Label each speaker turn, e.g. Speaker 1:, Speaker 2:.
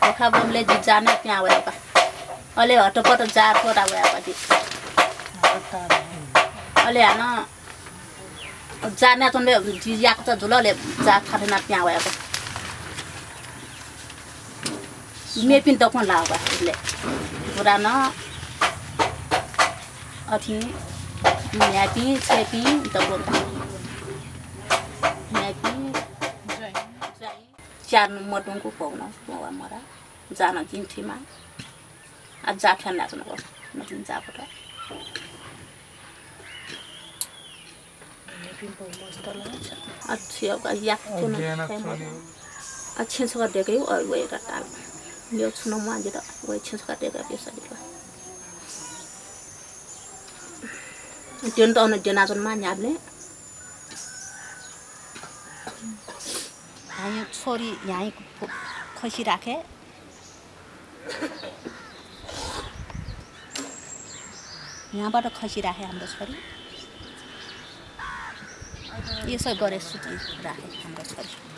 Speaker 1: खबरले जाने त्यहाँ भएका अहिले हटपट जा छोरा भएपछि अहिले हान जाने तुमले जियाको त झुलले जा खाना त्यहाँ भएका मेपिन त कोन लागा ले पुरानो अथि म्यापी छेपी त बोल म्यापी चार मोटुङको पाउन मरा जान जिन्थीमा आज जा खान नाच्नु पर्छ नजिन जाबाट अच्छा अब या कुन अच्छा छ देकै वे रटा यो छुनो माजे त वे छ छ देकै पेसले त्यो त अन जनाजन मा न्याब्ले हाय छोरी यही खसी राखे यहाँबाट खसी राखे हाम्रो छोरी यसो गरे सुति राखे हाम्रो छोरी